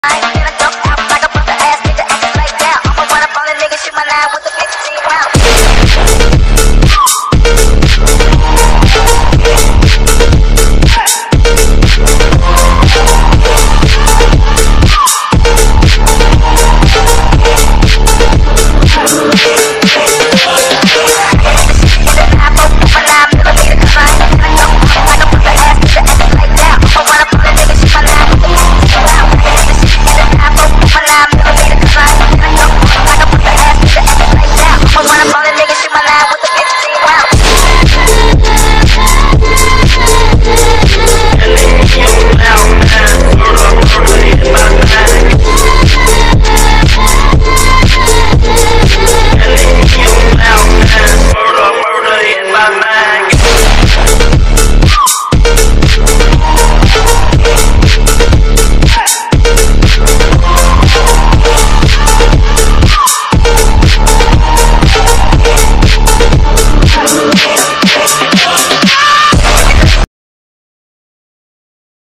I ain't gonna jump out like a buster ass nigga acting like that. I'ma run up on a nigga, shoot my line with the